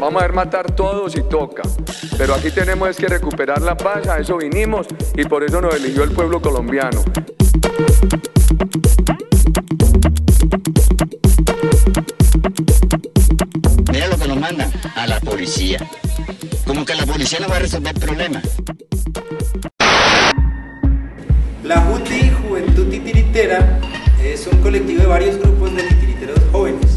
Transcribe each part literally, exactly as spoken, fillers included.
vamos a ver matar todos y toca. Pero aquí tenemos es que recuperar la paz, a eso vinimos y por eso nos eligió el pueblo colombiano. Mira lo que nos mandan, a la policía. Como que la policía no va a resolver el problema. La JUTI, Juventud Titiritera, es un colectivo de varios grupos de titiriteros jóvenes.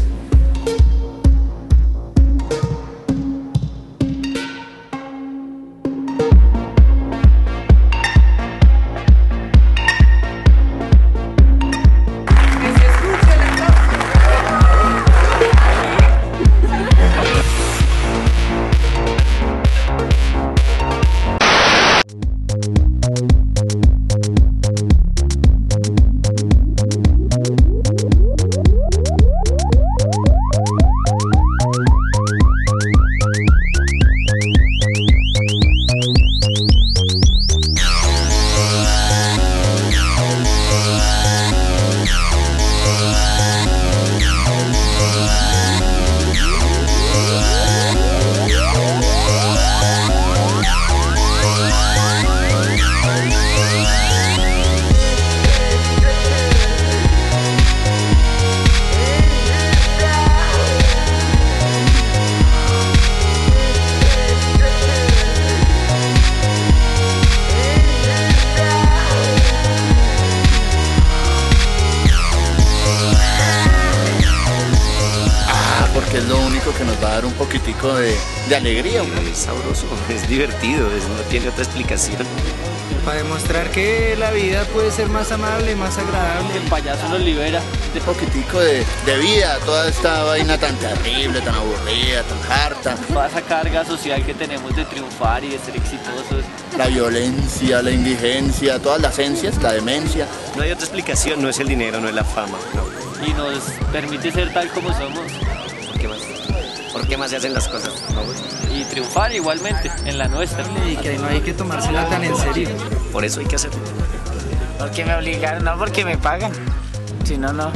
Que es lo único que nos va a dar un poquitico de, de alegría. Es sabroso, es divertido, es, no tiene otra explicación. Para demostrar que la vida puede ser más amable, más agradable. El payaso nos libera. Un poquitico de, de vida, toda esta vaina tan terrible, tan aburrida, tan harta. Toda esa carga social que tenemos de triunfar y de ser exitosos. La violencia, la indigencia, todas las esencias, la demencia. No hay otra explicación, no es el dinero, no es la fama, no. Y nos permite ser tal como somos. ¿Por qué más? ¿Por qué más se hacen las cosas? ¿No? Y triunfar igualmente, en la nuestra. Y que no hay que tomársela tan en serio. Por eso hay que hacerlo. Porque me obligaron, no porque me pagan. Si no, no.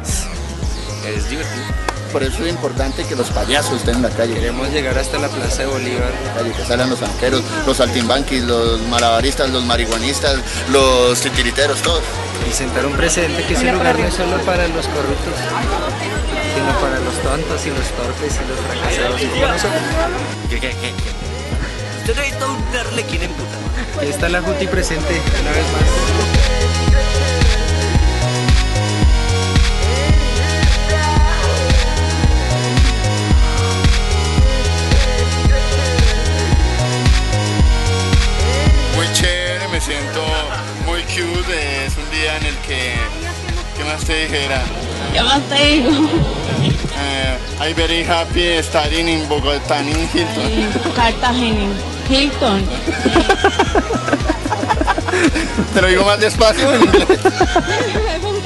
Es divertido. Por eso es importante que los payasos estén en la calle. Queremos llegar hasta la Plaza de Bolívar. Que salgan los anqueros, los saltimbanquis, los malabaristas, los marihuanistas, los titiriteros, todos. Y sentar un precedente que ese lugar no es solo para los corruptos, sino para los tontos y los torpes y los fracasados y como nosotros. ¿Qué, qué, qué, qué? Usted necesita un arlequín en puta. Aquí está la JUTI presente una vez más. Me siento muy cute, es un día en el que, ¿qué más te dijera? ¿Qué más te digo? Uh, I'm very happy studying in Bogotá, in Hilton. Cartagena, Hilton. Te lo digo más despacio en inglés.